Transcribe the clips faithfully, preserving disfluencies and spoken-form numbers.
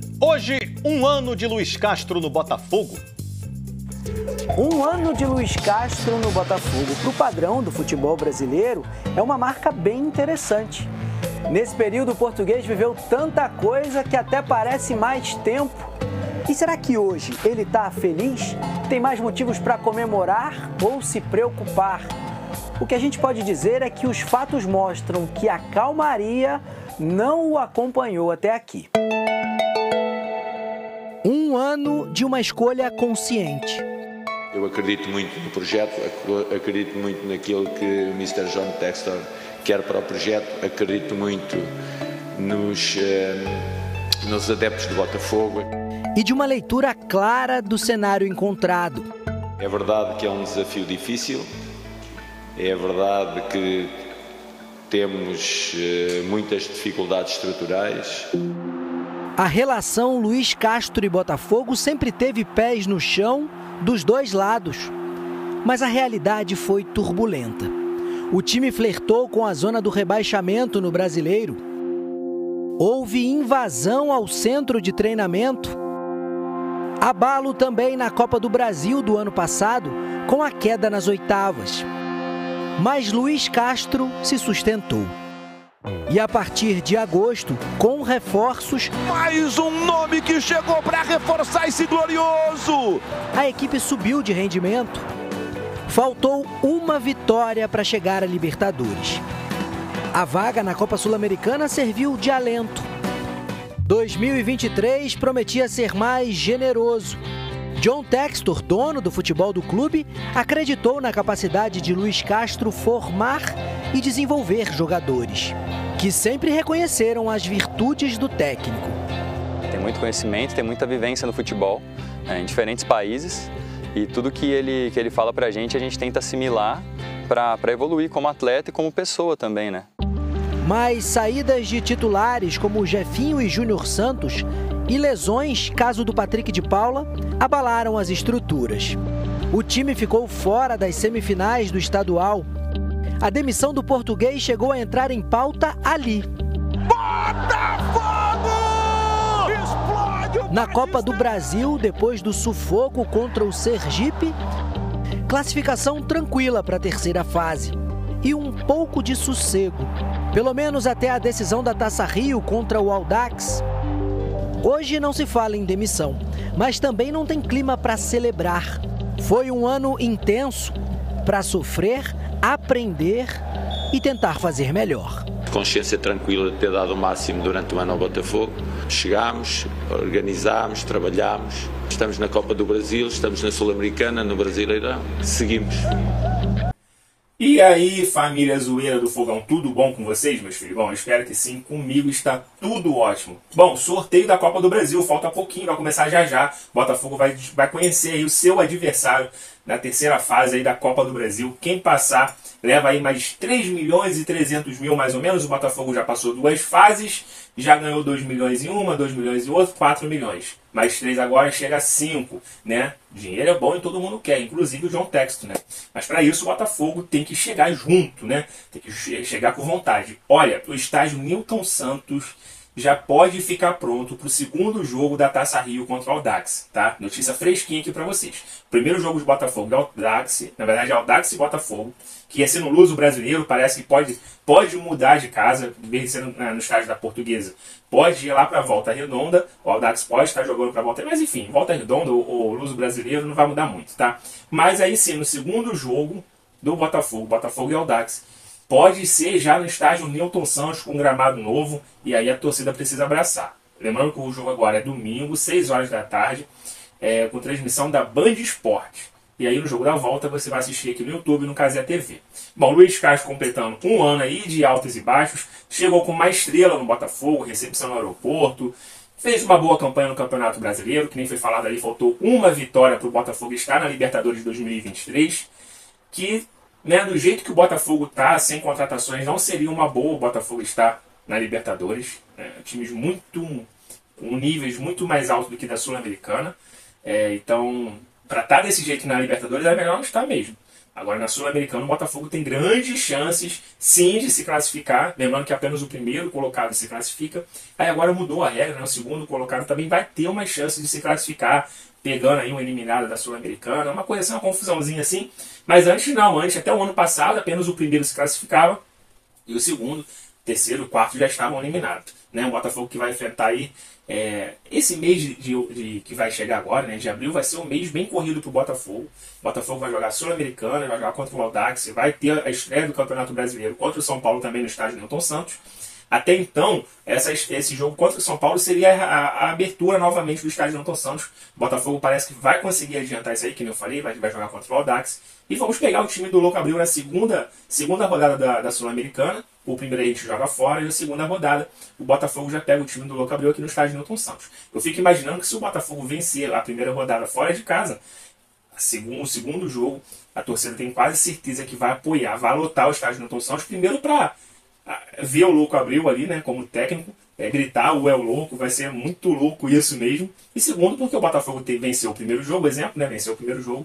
Hoje, um ano de Luiz Castro no Botafogo. Um ano de Luiz Castro no Botafogo, para o padrão do futebol brasileiro, é uma marca bem interessante. Nesse período, o português viveu tanta coisa que até parece mais tempo. E será que hoje ele está feliz? Tem mais motivos para comemorar ou se preocupar? O que a gente pode dizer é que os fatos mostram que a calmaria não o acompanhou até aqui. Um ano de uma escolha consciente. Eu acredito muito no projeto, acredito muito naquilo que o mister John Textor quer para o projeto, acredito muito nos, eh, nos adeptos do Botafogo. E de uma leitura clara do cenário encontrado. É verdade que é um desafio difícil, é verdade que temos eh, muitas dificuldades estruturais. A relação Luiz Castro e Botafogo sempre teve pés no chão dos dois lados, mas a realidade foi turbulenta. O time flertou com a zona do rebaixamento no Brasileiro. Houve invasão ao centro de treinamento. Abalo também na Copa do Brasil do ano passado, com a queda nas oitavas. Mas Luiz Castro se sustentou. E a partir de agosto, com reforços... Mais um nome que chegou para reforçar esse glorioso! A equipe subiu de rendimento. Faltou uma vitória para chegar à Libertadores. A vaga na Copa Sul-Americana serviu de alento. dois mil e vinte e três prometia ser mais generoso. John Textor, dono do futebol do clube, acreditou na capacidade de Luiz Castro formar e desenvolver jogadores, que sempre reconheceram as virtudes do técnico. Tem muito conhecimento, tem muita vivência no futebol, né, em diferentes países, e tudo que ele, que ele fala pra gente, a gente tenta assimilar para evoluir como atleta e como pessoa também, né? Mas saídas de titulares como Jefinho e Júnior Santos e lesões, caso do Patrick de Paula, abalaram as estruturas. O time ficou fora das semifinais do estadual. A demissão do português chegou a entrar em pauta ali. Botafogo! Explode! Na Copa do Brasil, depois do sufoco contra o Sergipe, classificação tranquila para a terceira fase. E um pouco de sossego, pelo menos até a decisão da Taça Rio contra o Audax. Hoje não se fala em demissão, mas também não tem clima para celebrar. Foi um ano intenso para sofrer, aprender e tentar fazer melhor. Consciência tranquila de ter dado o máximo durante o ano ao Botafogo. Chegámos, organizámos, trabalhámos. Estamos na Copa do Brasil, estamos na Sul-Americana, no Brasileirão. Seguimos. E aí, família zoeira do Fogão, tudo bom com vocês, meus filhos? Bom, eu espero que sim, comigo está tudo ótimo. Bom, sorteio da Copa do Brasil, falta pouquinho, vai começar já já. Botafogo vai, vai conhecer aí o seu adversário na terceira fase aí da Copa do Brasil. Quem passar leva aí mais três milhões e trezentos mil mais ou menos. O Botafogo já passou duas fases, já ganhou dois milhões em uma, dois milhões em outra, quatro milhões. Mais três agora chega a cinco, né? Dinheiro é bom e todo mundo quer, inclusive o John Textor, né? Mas para isso o Botafogo tem que chegar junto, né? Tem que chegar com vontade. Olha, o estádio Newton Santos já pode ficar pronto para o segundo jogo da Taça Rio contra o Audax, tá? Notícia fresquinha aqui para vocês. Primeiro jogo de Botafogo e Audax, na verdade é Audax e Botafogo, que ia ser no Luso Brasileiro, parece que pode, pode mudar de casa, em vez de ser no, no estádio da Portuguesa. Pode ir lá para a Volta Redonda, o Audax pode estar jogando para a Volta, mas enfim, Volta Redonda ou, ou Luso Brasileiro não vai mudar muito, tá? Mas aí sim, no segundo jogo do Botafogo, Botafogo e Audax, pode ser já no estádio Newton Santos com um gramado novo, e aí a torcida precisa abraçar. Lembrando que o jogo agora é domingo, seis horas da tarde, é, com transmissão da Band Esporte. E aí no jogo da volta você vai assistir aqui no YouTube, no Cazé T V. Bom, Luiz Castro completando um ano aí de altos e baixos, chegou com uma estrela no Botafogo, recepção no aeroporto, fez uma boa campanha no Campeonato Brasileiro, que nem foi falado ali, faltou uma vitória para o Botafogo estar na Libertadores de dois mil e vinte e três, que, né, do jeito que o Botafogo está, sem contratações, não seria uma boa o Botafogo estar na Libertadores. Né, times muito, com níveis muito mais altos do que da Sul-Americana. É, então, para estar desse jeito na Libertadores, é melhor não estar mesmo. Agora na Sul-Americana o Botafogo tem grandes chances sim de se classificar, lembrando que apenas o primeiro colocado se classifica. Aí agora mudou a regra, né? O segundo colocado também vai ter uma chance de se classificar, pegando aí um eliminado da Sul-Americana, uma coisa assim, uma confusãozinha assim. Mas antes não, antes até o ano passado apenas o primeiro se classificava e o segundo, terceiro, quarto já estavam eliminados, né? O Botafogo que vai enfrentar aí é, esse mês de, de, de, que vai chegar agora, né, de abril, vai ser um mês bem corrido para o Botafogo. O Botafogo vai jogar Sul-Americana, vai jogar contra o Audax, vai ter a estreia do Campeonato Brasileiro contra o São Paulo também no estádio Newton Santos. Até então, essa, esse jogo contra o São Paulo seria a, a abertura novamente do estádio Newton Santos. O Botafogo parece que vai conseguir adiantar isso aí, que nem eu falei, vai, vai jogar contra o Audax. E vamos pegar o time do Louco Abril na segunda, segunda rodada da, da Sul-Americana. O primeiro a gente joga fora e a segunda rodada o Botafogo já pega o time do Louco Abril aqui no estádio Newton Santos. Eu fico imaginando que se o Botafogo vencer a primeira rodada fora de casa, a segundo, o segundo jogo, a torcida tem quase certeza que vai apoiar, vai lotar o estádio Newton Santos, primeiro para ver o Louco Abril ali, né, como técnico, é, gritar o é o louco, vai ser muito louco isso mesmo. E segundo, porque o Botafogo tem, venceu o primeiro jogo, exemplo, né, venceu o primeiro jogo,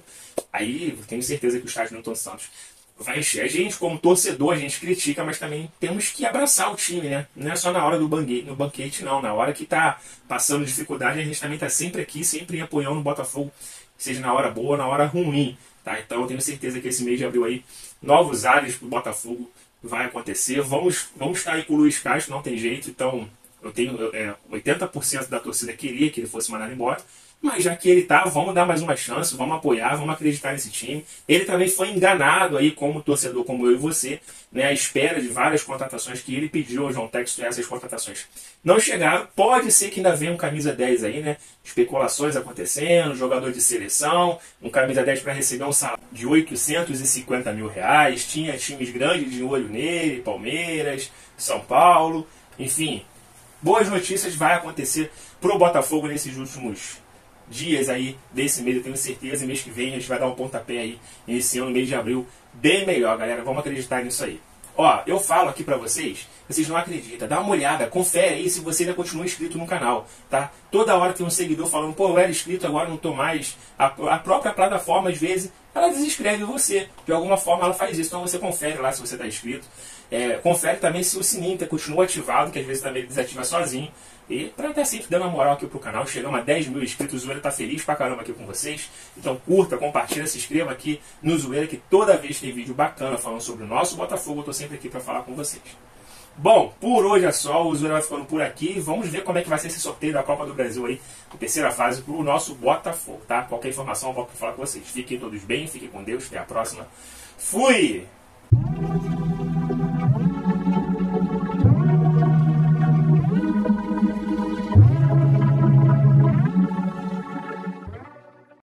aí tenho certeza que o estádio Newton Santos vai encher. A gente, como torcedor, a gente critica, mas também temos que abraçar o time, né? Não é só na hora do banquete, no banquete, não. Na hora que tá passando dificuldade, a gente também tá sempre aqui, sempre apoiando o Botafogo, seja na hora boa ou na hora ruim, tá? Então eu tenho certeza que esse mês de abril aí, novos ares pro Botafogo vai acontecer. Vamos, vamos estar aí com o Luiz Castro, não tem jeito. Então eu tenho é, oitenta por cento da torcida queria que ele fosse mandado embora. Mas já que ele tá, vamos dar mais uma chance, vamos apoiar, vamos acreditar nesse time. Ele também foi enganado aí como torcedor, como eu e você, né, à espera de várias contratações que ele pediu ao João Textor, e essas contratações não chegaram. Pode ser que ainda venha um camisa dez aí, né? Especulações acontecendo, jogador de seleção, um camisa dez para receber um salário de oitocentos e cinquenta mil reais. Tinha times grandes de olho nele, Palmeiras, São Paulo, enfim. Boas notícias vai acontecer pro Botafogo nesses últimos dias aí desse mês, eu tenho certeza. E mês que vem a gente vai dar um pontapé aí nesse ano, mês de abril, bem melhor, galera. Vamos acreditar nisso aí. Ó, eu falo aqui pra vocês, vocês não acreditam, dá uma olhada, confere aí se você ainda continua inscrito no canal, tá? Toda hora tem um seguidor falando, pô, eu era inscrito, agora não tô mais. A, a própria plataforma, às vezes, ela desinscreve você. De alguma forma ela faz isso, então você confere lá se você tá inscrito. É, confere também se o sininho continua ativado, que às vezes também desativa sozinho. E para estar sempre dando uma moral aqui pro canal, chegamos a dez mil inscritos, o Zoeira tá feliz pra caramba aqui com vocês. Então curta, compartilha, se inscreva aqui no Zoeira, que toda vez tem vídeo bacana falando sobre o nosso Botafogo, eu tô sempre aqui para falar com vocês. Bom, por hoje é só, o Zoeira vai ficando por aqui. Vamos ver como é que vai ser esse sorteio da Copa do Brasil aí, a terceira fase, pro nosso Botafogo, tá? Qualquer informação eu volto pra falar com vocês. Fiquem todos bem, fiquem com Deus, até a próxima. Fui!